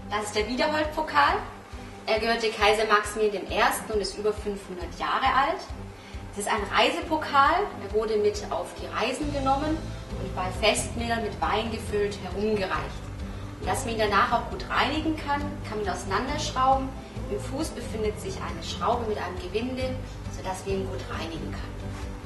Das ist der Wiederhold-Pokal. Er gehörte Kaiser Maximilian I. und ist über 500 Jahre alt. Es ist ein Reisepokal. Er wurde mit auf die Reisen genommen und bei Festmählern mit Wein gefüllt herumgereicht. Und dass man ihn danach auch gut reinigen kann, kann man auseinanderschrauben. Im Fuß befindet sich eine Schraube mit einem Gewinde, sodass man ihn gut reinigen kann.